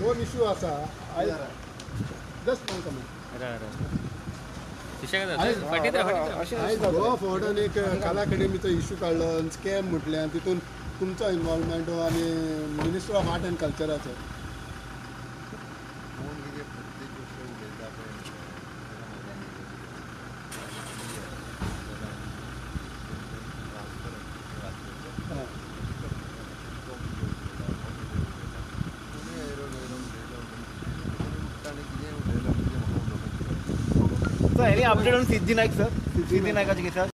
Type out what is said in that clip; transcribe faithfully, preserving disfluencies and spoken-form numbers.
दोन इश्यू आसा आयज जस्ट वन कमेंट आयज गोवा फोर्टान एक कला अकॅडमीचो इश्यू काडलो स्कॅम म्हटल्यार तितून तुमचो इन्वॉल्वमेंट आनी मिनिस्टर ऑफ आर्ट एंड कल्चराचो So any update on Siddhi Naik, sir? Siddhi Naika's case, sir?